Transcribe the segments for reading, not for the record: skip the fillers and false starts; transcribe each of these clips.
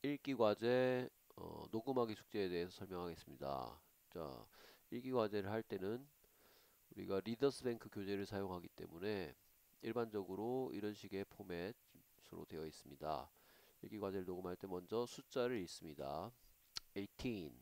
읽기 과제 녹음하기 숙제에 대해서 설명하겠습니다. 자, 읽기 과제를 할 때는 우리가 리더스뱅크 교재를 사용하기 때문에 일반적으로 이런 식의 포맷으로 되어 있습니다. 읽기 과제를 녹음할 때 먼저 숫자를 읽습니다. 18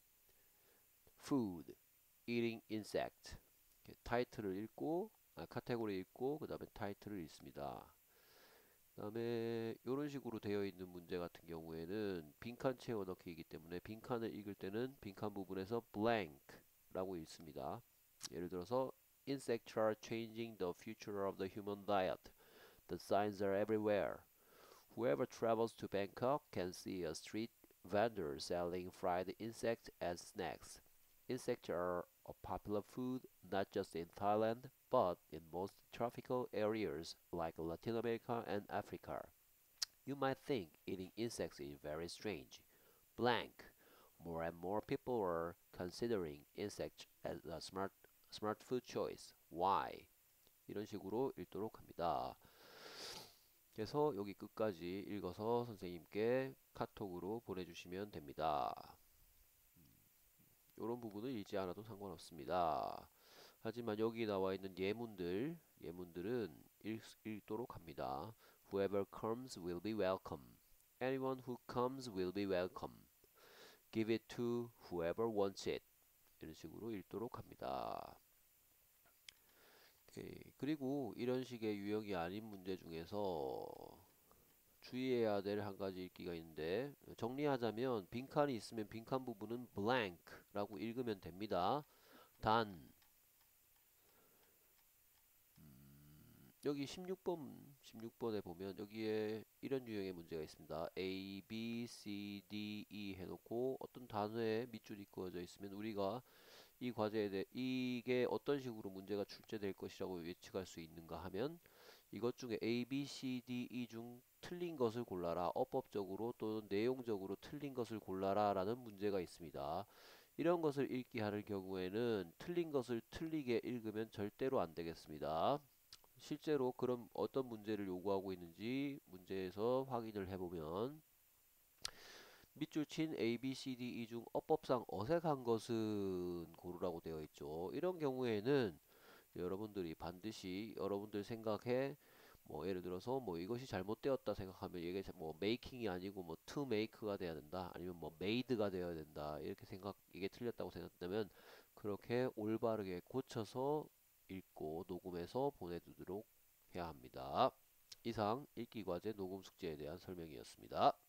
Food Eating Insect 이렇게 타이틀을 읽고 카테고리 읽고 그 다음에 타이틀을 읽습니다. 그 다음에 이런 식으로 되어 있는 문제 같은 경우에는 빈칸 채워 넣기이기 때문에 빈칸을 읽을 때는 빈칸 부분에서 blank 라고 읽습니다. 예를 들어서 Insects are changing the future of the human diet. The signs are everywhere. Whoever travels to Bangkok can see a street vendor selling fried insects as snacks. Insects are a popular food not just in Thailand but in most tropical areas like Latin America and Africa. You might think eating insects is very strange. Blank. More and more people are considering insects as a smart food choice. Why? 이런 식으로 읽도록 합니다. 그래서 여기 끝까지 읽어서 선생님께 카톡으로 보내주시면 됩니다. 이런 부분을 읽지 않아도 상관없습니다. 하지만 여기 나와 있는 예문들은 읽도록 합니다. Whoever comes will be welcome. Anyone who comes will be welcome. Give it to whoever wants it. 이런 식으로 읽도록 합니다. 오케이. 그리고 이런 식의 유형이 아닌 문제 중에서 주의해야 될 한 가지 읽기가 있는데 정리하자면 빈칸이 있으면 빈칸 부분은 blank라고 읽으면 됩니다. 단 여기 16번에 보면 여기에 이런 유형의 문제가 있습니다. A, B, C, D, E 해놓고 어떤 단어에 밑줄이 그어져 있으면 우리가 이 과제에 대해 이게 어떤 식으로 문제가 출제될 것이라고 예측할 수 있는가 하면 이것 중에 A, B, C, D, E 중 틀린 것을 골라라. 어법적으로 또는 내용적으로 틀린 것을 골라라 라는 문제가 있습니다. 이런 것을 읽기 하는 경우에는 틀린 것을 틀리게 읽으면 절대로 안 되겠습니다. 실제로 그런 어떤 문제를 요구하고 있는지 문제에서 확인을 해보면 밑줄 친 A, B, C, D, E 중 어법상 어색한 것은 고르라고 되어 있죠. 이런 경우에는 여러분들이 반드시 여러분들 생각에 뭐 예를 들어서 뭐 이것이 잘못되었다 생각하면 이게 뭐 making이 아니고 뭐 to make가 돼야 된다 아니면 뭐 made가 되어야 된다 이렇게 생각 이게 틀렸다고 생각되면 그렇게 올바르게 고쳐서 읽고 녹음해서 보내두도록 해야 합니다. 이상 읽기 과제 녹음 숙제에 대한 설명이었습니다.